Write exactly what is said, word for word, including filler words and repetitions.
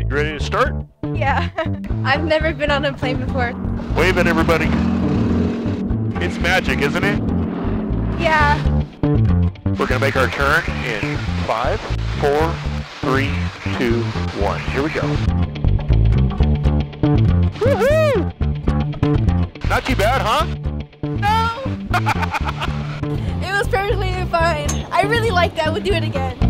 You ready to start? Yeah. I've never been on a plane before. Wave at everybody. It's magic, isn't it? Yeah. We're gonna make our turn in five, four, three, two, one. Here we go. Woohoo! Not too bad, huh? No! It was perfectly fine. I really liked that. We'll do it again.